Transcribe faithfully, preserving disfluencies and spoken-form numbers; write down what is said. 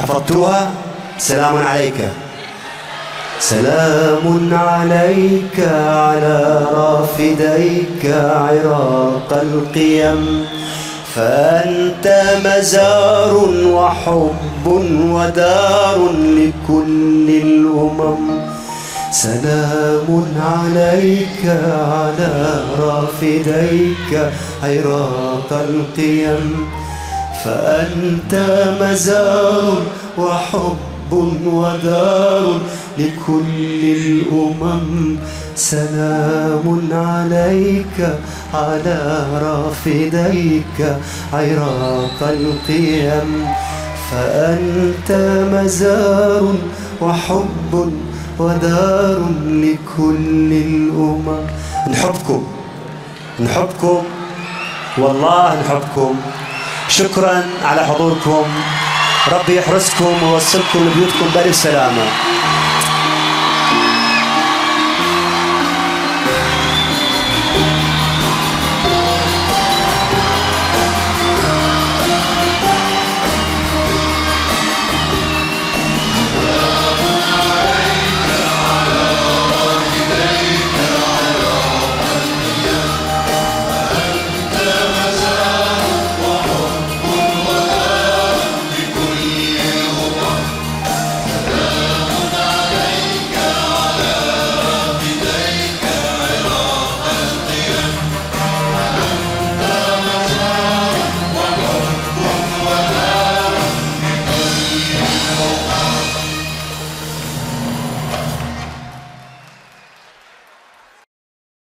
حفظتوها؟ سلام عليك. سلام عليك على رافديك عراق القيم، فأنت مزار وحب ودار لكل الأمم. سلام عليك على رافديك عراق القيم، فأنت مزار وحب ودار لكل الأمم. سلام عليك على رافديك عراق القيم، فأنت مزار وحب ودار لكل الأمم. نحبكم نحبكم والله نحبكم. شكرا على حضوركم، ربي يحرسكم ويوصلكم لبيوتكم بألف سلامة.